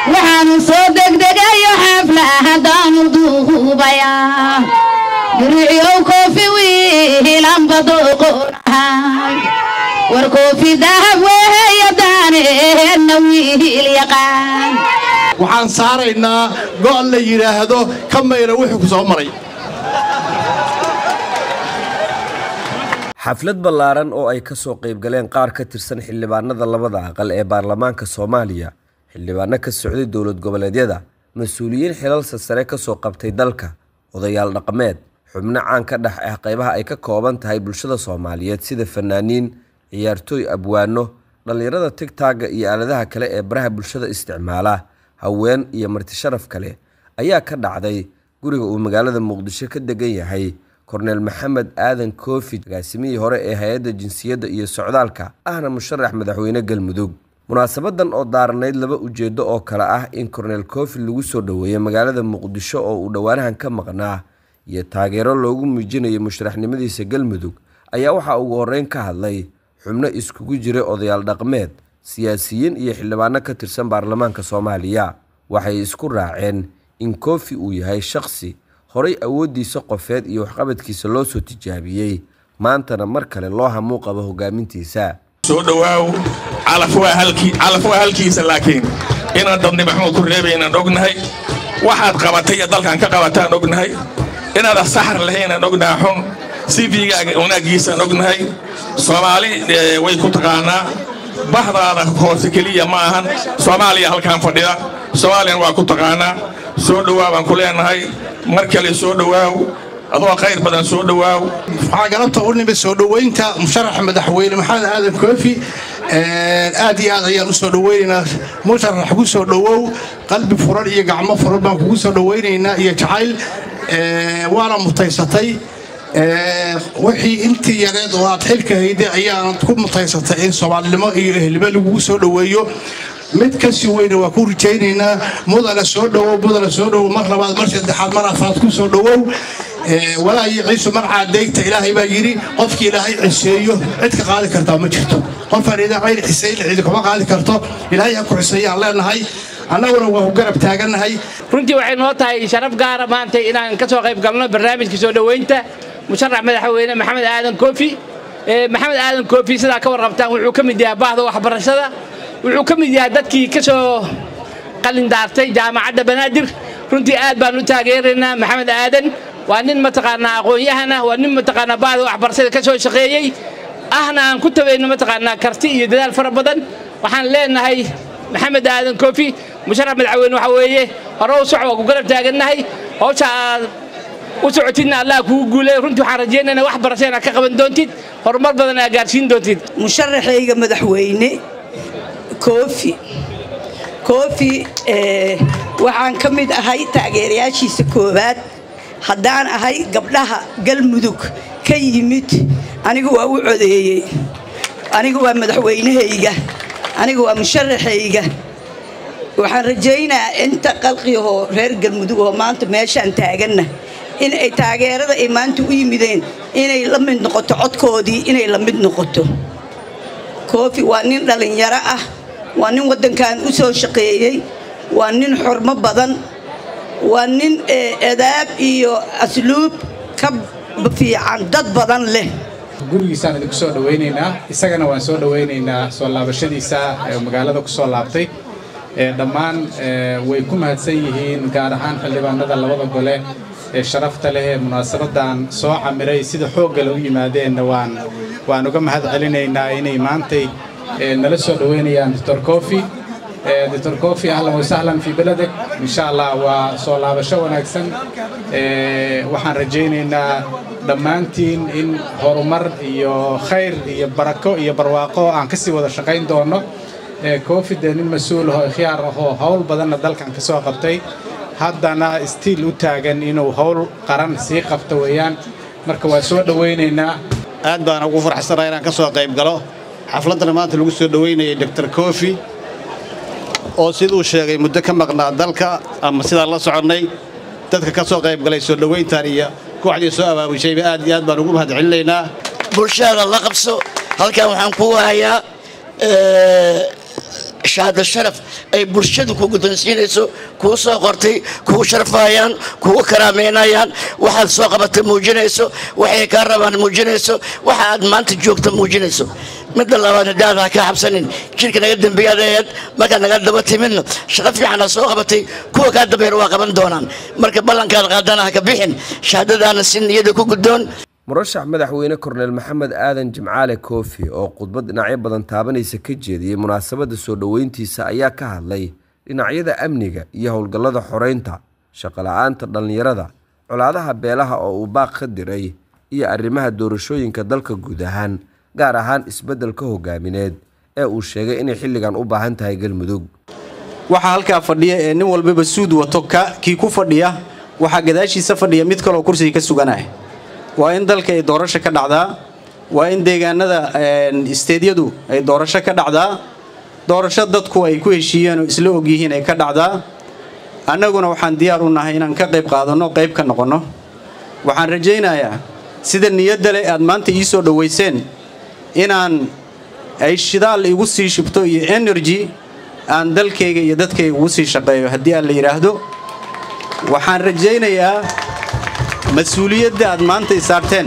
وحانو صدق دقايو حفلة هدانو دوبايا درعيو كوفي ويهلان بدوقونها وركوفي دهب وهي داني النويه اليقان waxaan saaraynaa go'an la yiraahdo kamayra wixii ku soo maray xaflad ballaaran oo ay ka soo qayb galeen qaar ka tirsan xildhibaanada labada aqal ee baarlamaanka Soomaaliya xildhibaano ka socday dowlad goboleedyada mas'uuliyiin xilal sare ka soo qabtay dalka odayaal dhaqameed xubno caan ka dhex ah qaybaha ay ka kooban tahay bulshada Soomaaliyeed sida fanaaniin ciyaartooy abwaano dhalinyarada TikTok iyo aaladaha kale ee baraha bulshada isticmaala haween iyo marti sharaf kale ayaa ka dhacday guriga uu magaalada Muqdisho ka degan yahay Korneel Maxamed Aadan Koofi agaasimihii hore ee hay'adda jinsiyadda iyo socdaalka ahna musharax madaxweyne Galmudug munaasabadan oo daarnayd laba ujeedo oo kala ah in Korneel Koofi lagu soo dhaweeyo magaalada Muqdisho oo uu dhawaanahan ka maqnaa iyo taageero loogu muujinayo musharaxnimadiisa Galmudug ayaa waxa ugu horeyn ka hadlay xubno iskugu jiray odayaal dhaqameed siyaasiyiin iyo xildhibaano ka tirsan baarlamaanka Soomaaliya waxay isku raaceen in Koofi uu yahay shakhsi horay awoodiisa qofeed iyo waxqabadkiisa loo soo tijaabiyay maantana mar kale loo hamuun qabo hogaamintiisa soo dhawaaw calaf waa halkiisa laakiin inaan dadni maxamed ku reebayna ognahay waxaad qabatay dalkan ka qabataan ognahay inaad saxar lahayn ognahay xun CV-gaaga wanaagiisa ognahay Soomaali way ku taqaanaa bahdaada hoose kaliya ma ahan Soomaaliya halkaan fadhida Soomaaliyan waa ku taqaanaa soo dhawaaban ku leenahay mar kale soo dhawaaw adoo khayr badan soo dhawaaw waxaa galabta u nimid soo dhaweynta musharax madaxweyne Maxamed Aadan Koofi aad iyo aad ayaan u soo dhaweynaynaa musharax ku soo dhawow qalbi furan iyo gacmo furan baan kugu soo dhaweynaynaa iyo jacayl waana mutaysatay wixii intii yareed oo aad xilka hayday ayaan ku mutaysatay in Soomaalnimo iyo ehelnimo lagu soo dhaweeyo mid ka sii weyn waa ku rajaynaynaa mudana soo dhawow mar labaad mar saddexaad mar afraad ku soo dhawow walaayi ciisu marca deegta ilaahay baa yiri qofkii ilaahay ciseeyo cid ka qaadi kartaa ma jirto qof fariida cayl ciseey cid kuma qaadi karto ilaahay ku ciseeyaan leenahay annaguna waa garab taaganahay runtii waxay noo tahay sharaf gaar ah maanta inaan ka soo qayb galno barnaamijka soo dhaweynta musharax madaxweyne Maxamed Aadan Koofi Maxamed Aadan Koofi sida ka warqabtaan wuxuu ka mid yahay baahda waxbarashada wuxuu ka mid yahay dadkii ka soo qalin daartay jaamacadda Banaadir runtii aad baan u taageeraynaa Maxamed Aadan waa nin mataqaanaa aqoon-yahan ah waa nin mataqaanaa baahda waxbarashada ka soo shaqeeyay ahna aan ku tabayno mataqaanaa karti iyo dadaal fara badan waxaan leenahay Maxamed Aadan Koofi musharax madaxweyne waxa weeye hore u socod ku garab taaganahay hawsha وسعتنا الله كوجولة رنت حرجينا أنا واحد برسينا كقبل دونتيد هرمر بدنا جالسين دونتيد مشرح يجا مدحويني كوفي وعن كمد هاي تاجرياشي سكوبات حدان هاي قبلها قلب مدوك كي يمت أنا جوا وعدي أنا جوا مدحويني هيجا أنا جوا مشرح هيجا وحن رجينا أنت قلقيه غير قلب مدوك وما أنت ماشي أنت أجنة in ay taageerada ay maanta u yimideen inay la mid noqoto codkoodii inay la mid noqoto Koofi waa nin dhalinyaro ah waa nin wadankan u soo shaqeeyay waa nin xurmo badan waa nin adaab iyo asluub ka fiican dad badan leh gurigiisaan idinku soo dhaweynaynaa isagana waan soo dhaweynaynaa soo laabashadiisa magaalada ku soo laabtay dhammaan way ku mahadsan yihiin gaar ahaan xildhibaanada labada gole sharafta leh munaasabadan soo camiray sida xoog leh u yimaadeen waan uga mahad celinaynaa inay maantay nala soo dhaweynayaan Dr. Koofi ahlan wa sahlan fi baladak insha Allah waa soo laabasho wanaagsan waxaan rajaynaynaa dhammaantiin in horumar iyo khayr iyo barako iyo barwaaqo aan ka sii wada shaqayn doono Koofi nin mas'uul ah oo khiyaar ah oo hawl badan dalkan ka soo qabtay haddana stiil u taagan inuu hawl qaran sii qabto weeyaan marka waa soo dhaweynaynaa aad baan ugu faraxsanahay inaan ka soo qayb galo xafladan maanta lagu soo dhaweynayay Dr. Koofi oo sidoo sheegay muddo ka maqnaa dalka ama sida la soconay dadka ka soo qayb galay soo dhaweyntan iyo kooxdii soo abaabushay aad iyo aad baan ugu mahad celinaynaa bulshada la qabso halkan waxaan ku hayaa shahaado sharaf ay bulshadu ku guddoonsiinayso kuu soo qortay kuu sharfayaan kuu karaameynayaan waxaad soo qabatay muujinayso waxay ka rabaan muujinayso waxa aad maanta joogto muujinayso midda labaad hadaada ka xabsanin jirka naga dambiyadeed marka naga daba timidna shaqo fiican soo qabatay kuwa ka dambeeyay waa qaban doonaan marka ballankaad qaadana ka bixin shahaadadaana si niyada ku guddoon murashax madaxweyne korneel maxamed aadan jimcaale koofi oo khudbad dhinacyo badan taabanaysa ka jeediyey munaasabadda soo dhoweyntiisa ayaa ka hadlay dhinacyada amniga iyo howlgallada xoreynta shaqo la'aanta dhallinyarada colaadaha beelaha oo uu baaq ka diray iyo arrimaha doorashooyinka dalka guud ahaan gaar ahaan isbeddelka hogaamineed ee uu sheegay inay xilligan u baahan tahay galmudug waxaa halkaa fadhiya ee nin walbaba suud wato kii ku fadhiya waxaa gadaashiisa fadhiya mid kaloo kursiga ka suganaya waa in dalka ay doorasho ka dhacdaa waa in deegaanada isteedyadu ay doorasho ka dhacdaa doorasho dadku ay ku heshiiyeen oo isla ogyihiin ay ka dhacdaa annaguna waxaan diyaar u nahay inaan ka qayb qaadanno qayb ka noqonno waxaan rajaynayaa sida niyadda leh aad maanta ii soo dhowayseen inaan ay shidaal igu sii shibto iyo energy aan dalkayga iyo dadkayga ugu sii shaqeeyo haddii aan la yidhaahdo waxaan rajaynayaa mas-uuliyadda aad maanta isaarteen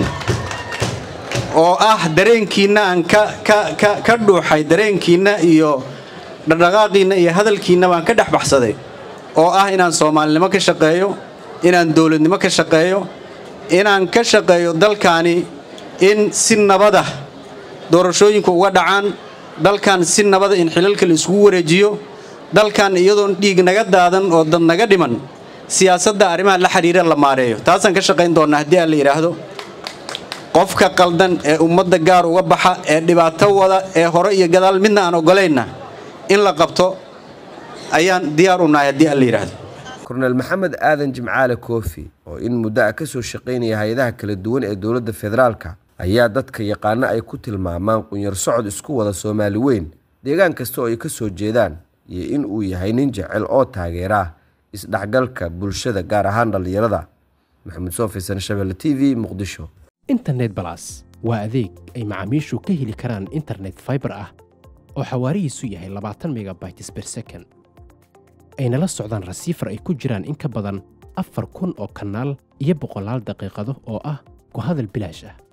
oo ah dareenkiinna aan ka dhuuxay dareenkiinna iyo dhaqdhaqaaqiinna iyo hadalkiinna baan ka dhex baxsaday oo ah inaan soomaalinimo ka shaqeeyo inaan dowladnimo ka shaqeeyo inaan ka shaqeeyo dalkaani in si nabada doorashooyinku uga dhacaan dalkan si nabada in xilalka la isugu wareejiyo dalkan iyadoon dhiig naga daadan oo dad naga dhiman siyaasadda arrimaha la xiriira la maareeyo taasaan ka shaqayn doonnaa haddii aan la yidhaahdo qofka qaldan ee ummadda gaar uga baxa ee dhibaato wada ee hore iyo gadaal midna aan oggolaynna in la qabto ayaan diyaar u nahay haddii aan la yidhaahdo korneel maxamed aadan jimcaale koofi oo in muddo ah ka soo shaqaynaya hay-adaha kala duwan ee dowladda federaalka ayaa dadka yaqaano ay ku tilmaamaan qunyar socod isku wada soomaali weyn deegaan kasta oo ay ka soo jeedaan iyo in uu yahay nin jecel oo taageera isdhexgalka bulshada gaar ahaan dhallinyarada maxamed soofaysan Shabeelle TV Muqdisho internet plus waa adeeg ay macaamiishu ka heli karaan internet fiber ah oo xawaarihiisu yahay 20 megabytes per second ayna la socdaan rasiifar ay ku jiraan in ka badan 4,000 oo kanaal iyo 100 daqiiqado oo ah ku hadal bilaash ah